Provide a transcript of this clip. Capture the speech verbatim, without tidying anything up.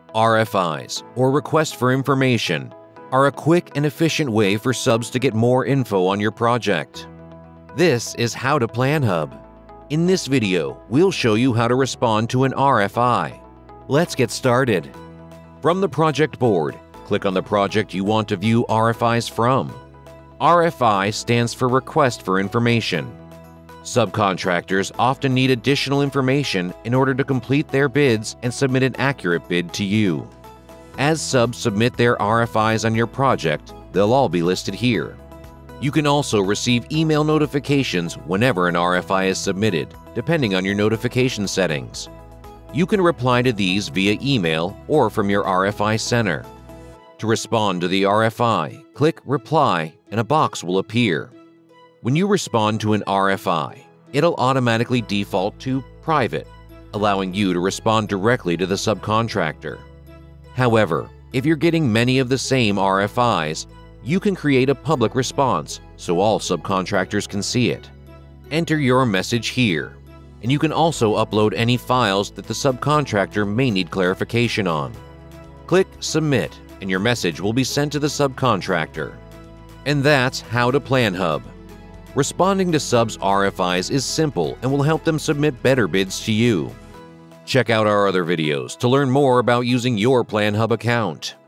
R F Is, or Request for Information, are a quick and efficient way for subs to get more info on your project. This is How to Plan Hub. In this video, we'll show you how to respond to an R F I. Let's get started. From the project board, click on the project you want to view R F Is from. R F I stands for Request for Information. Subcontractors often need additional information in order to complete their bids and submit an accurate bid to you. As subs submit their R F Is on your project, they'll all be listed here. You can also receive email notifications whenever an R F I is submitted, depending on your notification settings. You can reply to these via email or from your R F I center. To respond to the R F I, click Reply and a box will appear. When you respond to an R F I, it'll automatically default to Private, allowing you to respond directly to the subcontractor. However, if you're getting many of the same R F Is, you can create a public response so all subcontractors can see it. Enter your message here, and you can also upload any files that the subcontractor may need clarification on. Click Submit, and your message will be sent to the subcontractor. And that's How to Plan Hub. Responding to subs' R F Is is simple and will help them submit better bids to you. Check out our other videos to learn more about using your Plan Hub account.